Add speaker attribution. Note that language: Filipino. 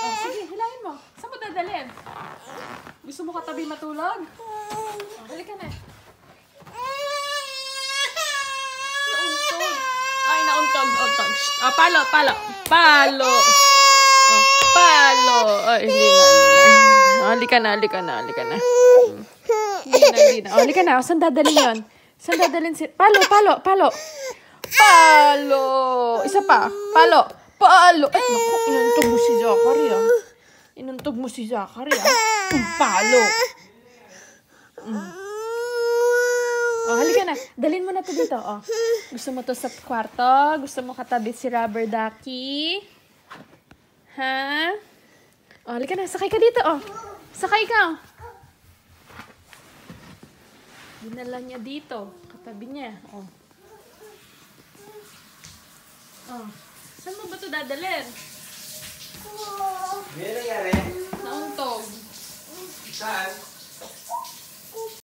Speaker 1: Oh, sige, hilahin mo. Saan mo dadalhin? Gusto mo katabi matulog? Oh, halika na. Nauntog. Ay, nauntog. Oh, palo. Palo. Oh, palo. Ay, hindi na. Oh, halika na. Hindi na. Oh, halika na. Saan dadalhin yun? Saan dadalhin si... Palo. Palo. Isa pa. Palo. Ay, naku, inuntog mo si Zachary, Palo. Oh, halika na. Dalhin mo na to dito, oh. Gusto mo to sa kwarto? Gusto mo katabi si Rubber Ducky? Ha? Oh, halika na. Sakay ka dito, oh. Sakay ka. Dinala niya dito. Katabi niya, oh. Oh. Saan mo ba ito dadalhin?
Speaker 2: Ano nangyari?
Speaker 1: Nauntog.
Speaker 2: Saan?